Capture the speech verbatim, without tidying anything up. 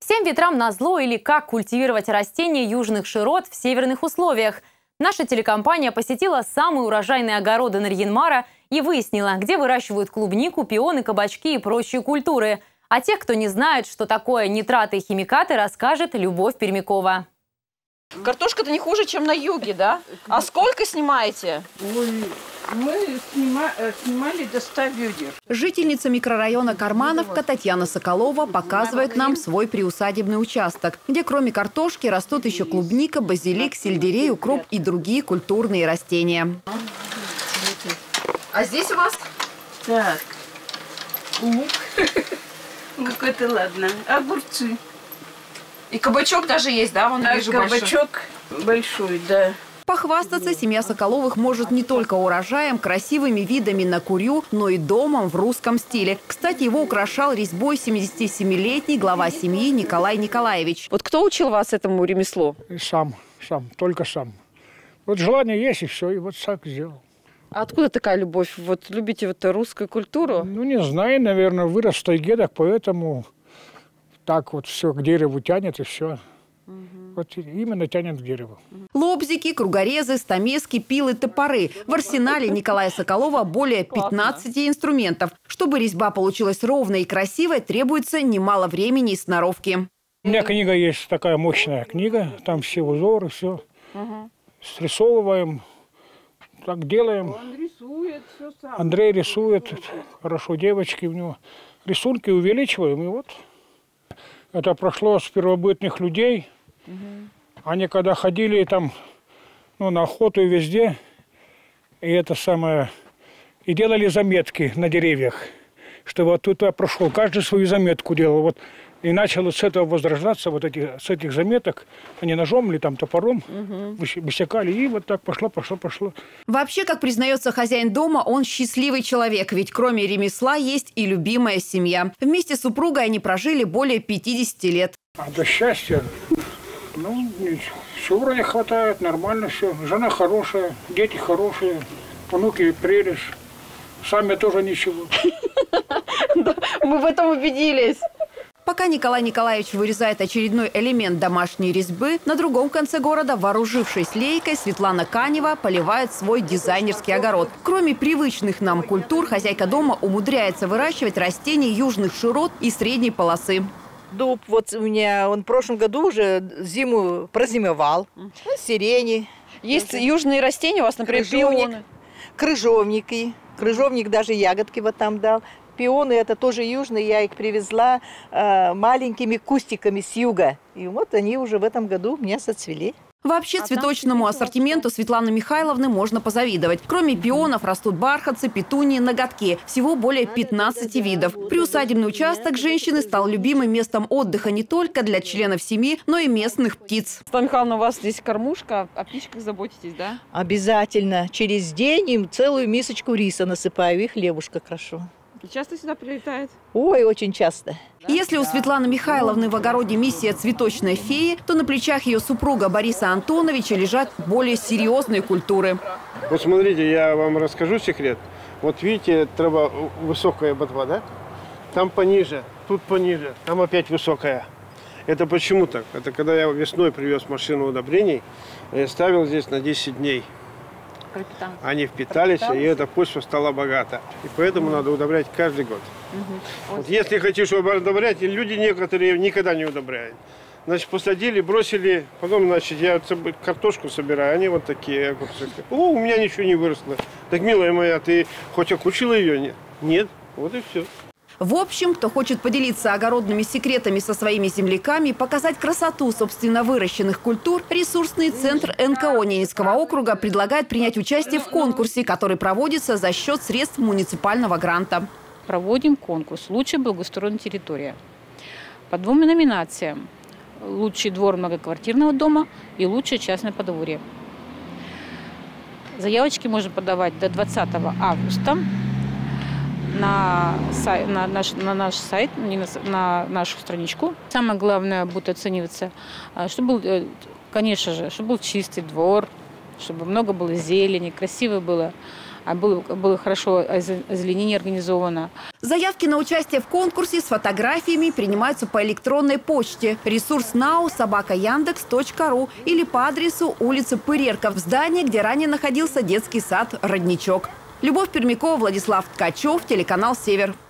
Всем ветрам назло или как культивировать растения южных широт в северных условиях. Наша телекомпания посетила самые урожайные огороды Нарьян-Мара и выяснила, где выращивают клубнику, пионы, кабачки и прочие культуры. А тех, кто не знает, что такое нитраты и химикаты, расскажет Любовь Пермякова. Картошка-то не хуже, чем на юге, да? А сколько снимаете? Ой, мы снима, снимали до ста ведер. Жительница микрорайона Кармановка Татьяна Соколова показывает нам свой приусадебный участок, где кроме картошки растут еще клубника, базилик, сельдерей, укроп и другие культурные растения. А здесь у вас? Так, лук. Лук это ладно. Огурцы. И кабачок даже есть, да? Вон, А вижу, кабачок большой. большой, да. Похвастаться семья Соколовых может не только урожаем, красивыми видами на курю, но и домом в русском стиле. Кстати, его украшал резьбой семидесятисемилетний глава семьи Николай Николаевич. Вот кто учил вас этому ремеслу? Сам, сам, только сам. Вот желание есть, и все, и вот так сделал. А откуда такая любовь? Вот любите вот русскую культуру? Ну, не знаю, наверное, вырос в тайге, так поэтому так вот все к дереву тянет, и все. Вот именно тянет к дереву. Лобзики, кругорезы, стамески, пилы, топоры. В арсенале Николая Соколова более пятнадцати инструментов. Чтобы резьба получилась ровной и красивой, требуется немало времени и сноровки. У меня книга есть, такая мощная книга. Там все узоры, все. Угу. Срисовываем, так делаем. Он рисует все сам. Андрей рисует. Хорошо, девочки у него. Рисунки увеличиваем, и вот. Это прошло с первобытных людей. Угу. Они когда ходили там, ну, на охоту и везде, и это самое, и делали заметки на деревьях, что вот тут я прошел, каждый свою заметку делал. Вот, и начало с этого возрождаться, вот эти, с этих заметок, они ножом или там топором угу. высекали, и вот так пошло, пошло, пошло. Вообще, как признается хозяин дома, он счастливый человек, ведь кроме ремесла есть и любимая семья. Вместе с супругой они прожили более пятидесяти лет. А до счастья, ну, все вроде хватает, нормально все. Жена хорошая, дети хорошие, внуки прелесть, сами тоже ничего. Мы в этом убедились. Пока Николай Николаевич вырезает очередной элемент домашней резьбы, на другом конце города, вооружившись лейкой, Светлана Канева поливает свой дизайнерский огород. Кроме привычных нам культур, хозяйка дома умудряется выращивать растения южных широт и средней полосы. Дуб, вот у меня, он в прошлом году уже зиму прозимовал, сирени. Есть южные растения у вас, например, пионы. Крыжовники, крыжовник даже ягодки вот там дал. Пионы это тоже южные, я их привезла э, маленькими кустиками с юга. И вот они уже в этом году у меня зацвели. Вообще цветочному ассортименту Светланы Михайловны можно позавидовать. Кроме пионов растут бархатцы, петунии, ноготки. Всего более пятнадцати видов. Приусадебный участок женщины стал любимым местом отдыха не только для членов семьи, но и местных птиц. Светлана Михайловна, у вас здесь кормушка, о птичках заботитесь, да? Обязательно. Через день им целую мисочку риса насыпаю и хлебушка крошу. И часто сюда прилетает? Ой, очень часто. Если у Светланы Михайловны в огороде миссия цветочной феи, то на плечах ее супруга Бориса Антоновича лежат более серьезные культуры. Вот смотрите, я вам расскажу секрет. Вот видите, трава высокая ботва, да? Там пониже, тут пониже, там опять высокая. Это почему так? Это когда я весной привез машину удобрений, я ставил здесь на десять дней. Они впитались, и эта почва стала богата. И поэтому надо удобрять каждый год. Угу. Вот если хотите, чтобы удобрять, и люди некоторые никогда не удобряют. Значит, посадили, бросили, потом, значит, я картошку собираю, они вот такие огурцы. О, у меня ничего не выросло. Так, милая моя, ты хоть окучила ее? Нет. Нет, вот и все. В общем, кто хочет поделиться огородными секретами со своими земляками, показать красоту собственно выращенных культур, ресурсный центр эн ка о Ненецкого округа предлагает принять участие в конкурсе, который проводится за счет средств муниципального гранта. Проводим конкурс «Лучшая благоустроенная территория» по двум номинациям. Лучший двор многоквартирного дома и лучшее частное подворье. Заявочки можно подавать до двадцатого августа. На, сайт, на, наш, на наш сайт, не на, на нашу страничку. Самое главное будет оцениваться, чтобы был, конечно же, чтобы был чистый двор, чтобы много было зелени, красиво было. а было, было хорошо озеленение организовано. Заявки на участие в конкурсе с фотографиями принимаются по электронной почте. Ресурс нау собака яндекс точка ру или по адресу улица Пырерка в здании, где ранее находился детский сад «Родничок». Любовь Пермякова, Владислав Ткачев, телеканал «Север».